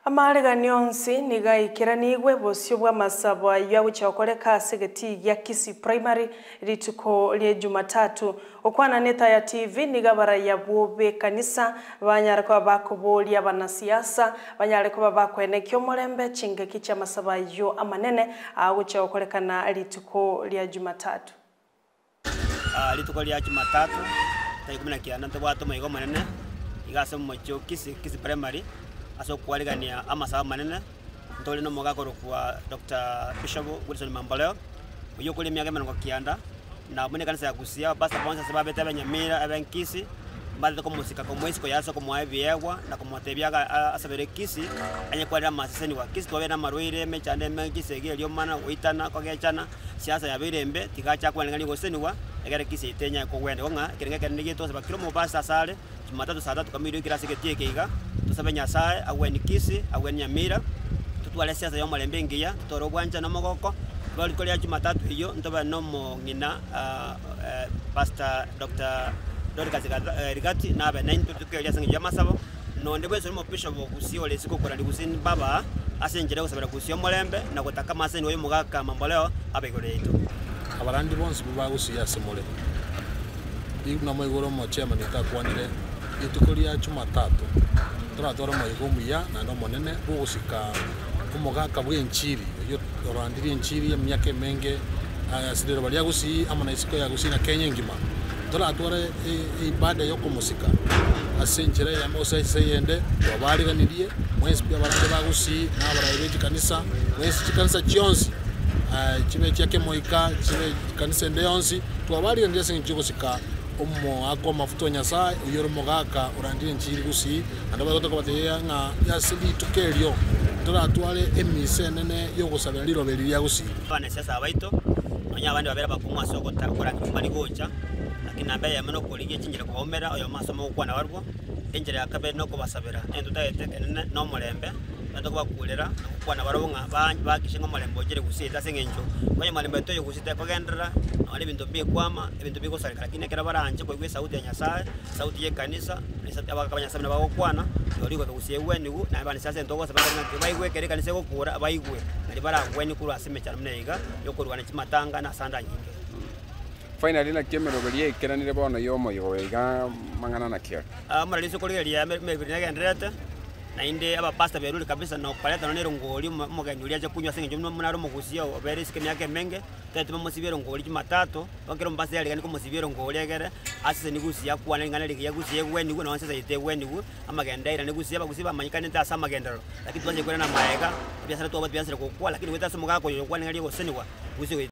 Amaregani onsi nigaikira nigwe bosio bwa masabo ya guchokoreka segeti ya Kisii Primary rituko lye Jumatatu okwana neta ya TV nigabara ya bobe kanisa banyareko bakobolia banasiasa banyareko bakwenekyo mulembe chingeki cha masaba yo amanene aguchokoreka na rituko lya Jumatatu. Rituko lya Jumatatu tarehe 19 ntobwato mayigo manene igase mu Kisii Primary aso kuwaligania amasaba manene ntoli no mugakoro kwa Dr. Bishop Wilson Mamboleo uyo kuli myaka mengo kianda na mune kanisa ya Kusia basta bonza sababu tabanyamira abankisi mbali ko musika ko mwezi ko yaso ko mwabiegwa na ko motebyaga asabere Kisii anye kwa maseseni wa Kisii to bena marwire mechande mengise lyo mana uitana ko gechana siasa ya birembe tigacha kwa ngali goseni wa egere Kisii tenya ko wende nga kirenge nigito sabakiro mo basta sale Jumatatu saa 3 kamili kila seketi keiga tusabenya sae aweni Kisii aweni Nyamira tutwale siasa yo mulembe ngiya tutoro bwanja na mogoko bali ko lya Jumatatu iyo ntoba no mo ngina Pastor Dr. Dorcas Rigati na ba 9 tutukelia sangi ya masabo no ndebwe so mo Bishop Kusia ole siko kora ligusini baba asenjere kusabira Kusia mulembe na kutaka maseni oyo mugaka Mamboleo abegoleito abarandi bonse buba Kusia semole iguna mo igoro mo chairman itakwanire itukuri ya Jumatatu turatoro mo igumuya na no monene bugusika umugaka bw'enchiri yo orandiri enchiri ya myake menge asidero bali ya Kusia amana isiko ya Kusia na Kenya ngima turatware ibada yo kumusika asenjere ya Mose seyende wabariganirie mwezi pia barande ba Kusia na barayeje kanisa mwezi kanisa chionsi chibe cyake moika chibe kanisa ndeyonsi twabariganirie senjiko sika ummo ako mafuto nyasaye uyoro mogaka urandire nchiri Kusia andaba gotoko bateya nga yasili tukelyo turatware emise nene yo gusabira liroberi ya Kusia bane sasa abaito nonya abandi babera bakumwa soko takora kimali gocha lakini ambaye ameno kuligie chinjira kwa omera oyo masomo kwa na warwo enjira akabe no kubasabira endo taete no mulembe ndo kubakulera kwa na warwo nga bakishinga mulembe ogere Kusia tasengenjo kwa mulembe toyo Kusia ko gendera ali bintu bikwama ibintu bikosarika lakini kera baranje ko gwe sauti ya nyasaye sauti ye kanisa nisati abakabanya sabina bakokwana yoliko Kusia wenigu na bani sasa ntogo sabana baigwe kere kanisa ko kura baigwe ali barangweni kuru asime cyane muneiga yo kurwana chimatanga na sanda nyinge finally na kemero bali ekeranire bono yomo yoga mangana na kya amaraliso koleria mebirina gendrete na inde aba pastor beruli kabisa na opaleta nero ngoli muganyulia cha kunywa sengenjo munaro mu Kusia obere sikemi yake menge tetuma musibero ngoli Jumatatu bakero mbase yali kaniko musibero ngoli egere asise ni Kusia kwana ngana ligi ya Kusia weni gwe na sasa ite weni gwe amagendaira ni Kusia bakusiba manyikane ta sama gendero lakini tuaje kwena na maega biashara tu biashara kwa lakini weta somo gako yo kwana ngali goseni kwa Kusia